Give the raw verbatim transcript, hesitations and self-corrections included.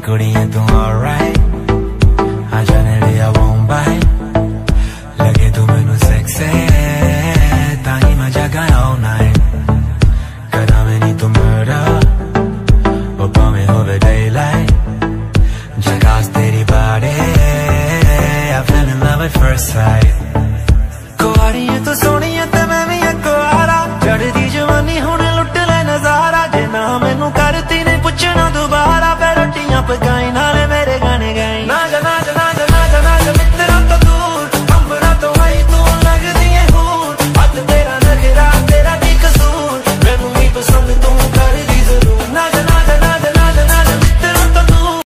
कुड़िए तू alright आजा नेड़े I won't bite लगे तू मैनू sexy ताही मैं जगा all night कदा में नी तू murder वो भावें होवे daylight जगास तेरी body I fell in love at first sight कुआरी है तू सोनी है ते मैं भी कुआरा चढ़दी जवानी हुण लुट ले नजारा जे ना मैनू करती नहीं पुछना दोबारा फिर रोटियां पका